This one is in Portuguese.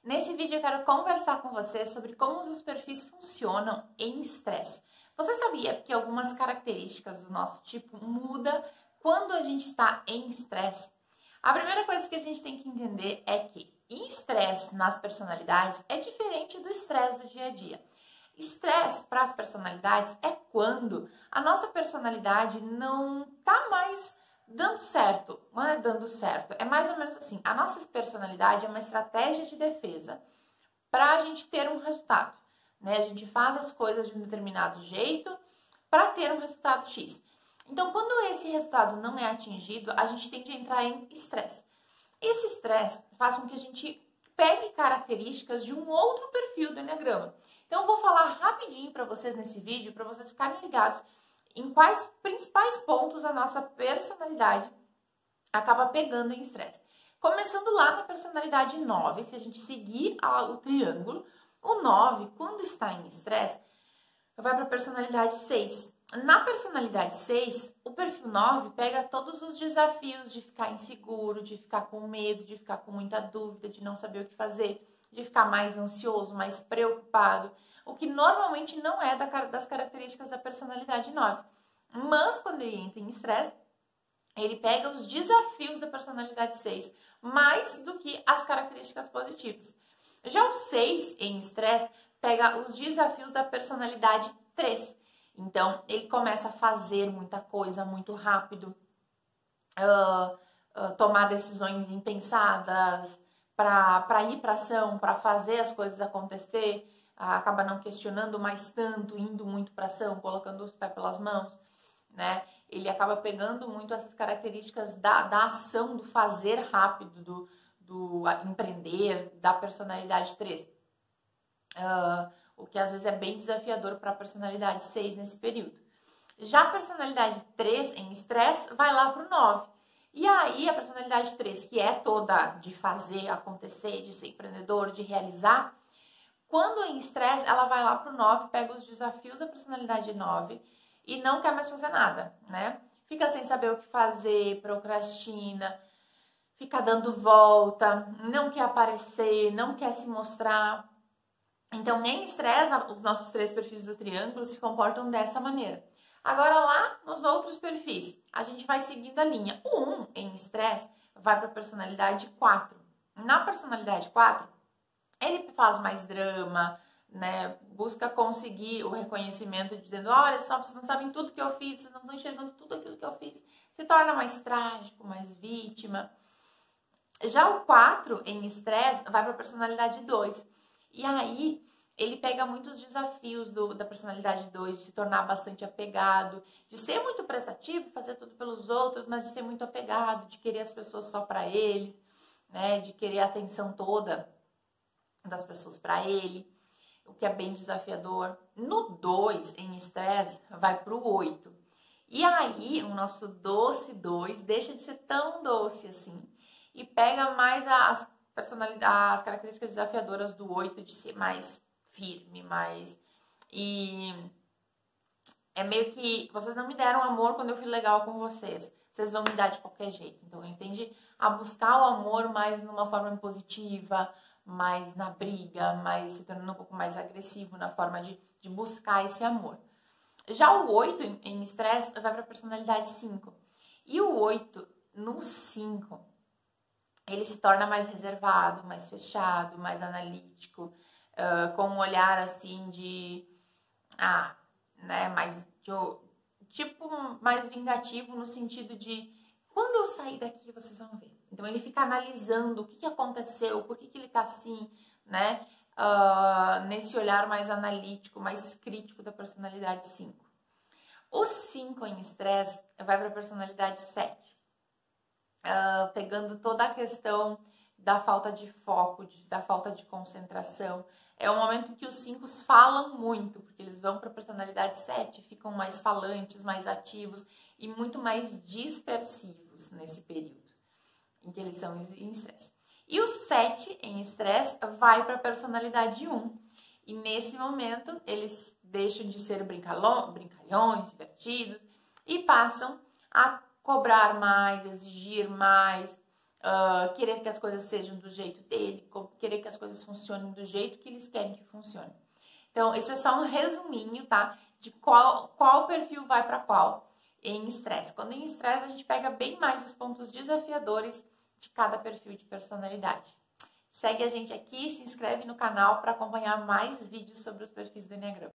Nesse vídeo eu quero conversar com você sobre como os perfis funcionam em estresse. Você sabia que algumas características do nosso tipo mudam quando a gente está em estresse? A primeira coisa que a gente tem que entender é que estresse nas personalidades é diferente do estresse do dia a dia. Estresse para as personalidades é quando a nossa personalidade não está mais dando certo, não é dando certo, é mais ou menos assim, a nossa personalidade é uma estratégia de defesa para a gente ter um resultado, né? A gente faz as coisas de um determinado jeito para ter um resultado X. Então, quando esse resultado não é atingido, a gente tende a entrar em estresse. Esse estresse faz com que a gente pegue características de um outro perfil do Enneagrama. Então, eu vou falar rapidinho para vocês nesse vídeo, para vocês ficarem ligados em quais principais pontos a nossa personalidade acaba pegando em estresse. Começando lá na personalidade 9, se a gente seguir o triângulo, o 9, quando está em estresse, vai para a personalidade 6. Na personalidade 6, o perfil 9 pega todos os desafios de ficar inseguro, de ficar com medo, de ficar com muita dúvida, de não saber o que fazer, de ficar mais ansioso, mais preocupado, o que normalmente não é das características da personalidade 9. Mas quando ele entra em estresse, ele pega os desafios da personalidade 6, mais do que as características positivas. Já o 6 em estresse pega os desafios da personalidade 3. Então, ele começa a fazer muita coisa muito rápido, tomar decisões impensadas, para ir para ação, para fazer as coisas acontecer, acaba não questionando mais tanto, indo muito para ação, colocando os pés pelas mãos, né? Ele acaba pegando muito essas características da ação, do fazer rápido, do empreender, da personalidade 3. O que às vezes é bem desafiador para a personalidade 6 nesse período. Já a personalidade 3 em estresse vai lá para o 9. E aí a personalidade 3, que é toda de fazer acontecer, de ser empreendedor, de realizar, quando em estresse ela vai lá para o 9, pega os desafios da personalidade 9 e não quer mais fazer nada, né? Fica sem saber o que fazer, procrastina, fica dando volta, não quer aparecer, não quer se mostrar. Então, em estresse, os nossos 3 perfis do triângulo se comportam dessa maneira. Agora, lá nos outros perfis, a gente vai seguindo a linha. O 1, em estresse, vai para a personalidade 4. Na personalidade 4, ele faz mais drama, né? Busca conseguir o reconhecimento dizendo, olha só, vocês não sabem tudo que eu fiz, vocês não estão enxergando tudo aquilo que eu fiz. Se torna mais trágico, mais vítima. Já o 4, em estresse, vai para a personalidade 2. E aí, ele pega muitos desafios da personalidade 2, de se tornar bastante apegado, de ser muito prestativo, fazer tudo pelos outros, mas de ser muito apegado, de querer as pessoas só para ele, né? De querer a atenção toda das pessoas para ele, o que é bem desafiador. No 2, em estresse, vai para o 8. E aí, o nosso doce 2 deixa de ser tão doce assim e pega mais as características desafiadoras do 8, de ser mais firme, mais... E é meio que vocês não me deram amor quando eu fui legal com vocês, vocês vão me dar de qualquer jeito. Então, eu entendi a buscar o amor mais numa forma positiva, mais na briga, mais se tornando um pouco mais agressivo na forma de buscar esse amor. Já o 8 em estresse vai para a personalidade 5. E o 8 no 5, ele se torna mais reservado, mais fechado, mais analítico, com um olhar assim de, né, mais tipo mais vingativo, no sentido de, quando eu sair daqui vocês vão ver. Então ele fica analisando o que aconteceu, por que ele tá assim, né, nesse olhar mais analítico, mais crítico da personalidade 5. O 5 em estresse vai para a personalidade 7. Pegando toda a questão da falta de foco, da falta de concentração. É um momento em que os 5 falam muito, porque eles vão para a personalidade 7, ficam mais falantes, mais ativos e muito mais dispersivos nesse período em que eles são em estresse. E o 7 em estresse vai para a personalidade 1. E nesse momento eles deixam de ser brincalhões, divertidos e passam a cobrar mais, exigir mais, querer que as coisas sejam do jeito dele, querer que as coisas funcionem do jeito que eles querem que funcione. Então, esse é só um resuminho, tá? De qual perfil vai para qual em estresse. Quando em estresse, a gente pega bem mais os pontos desafiadores de cada perfil de personalidade. Segue a gente aqui, se inscreve no canal para acompanhar mais vídeos sobre os perfis do Enneagrama.